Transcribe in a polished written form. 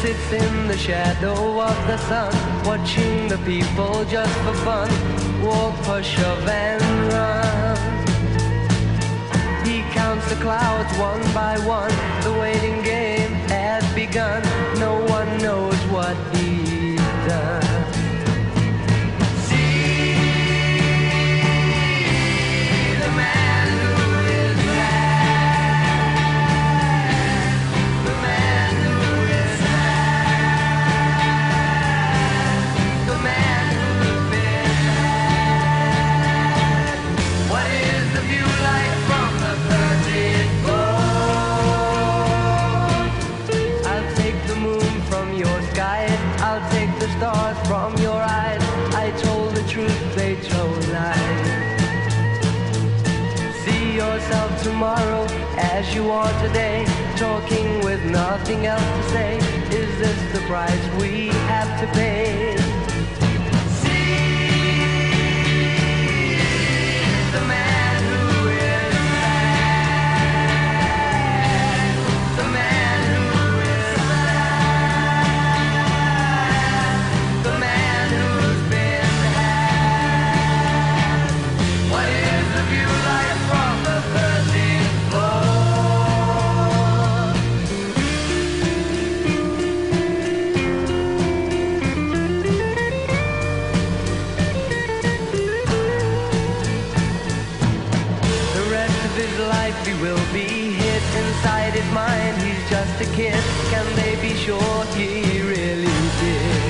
sits in the shadow of the sun, watching the people just for fun, walk, push, shove and run. He counts the clouds one by one, the waiting game has begun, no one knows what he's done. From your eyes, I told the truth, they told lies. See yourself tomorrow as you are today, talking with nothing else to say. Is this the price we have to pay? Inside his mind, he's just a kid. Can they be sure he really did?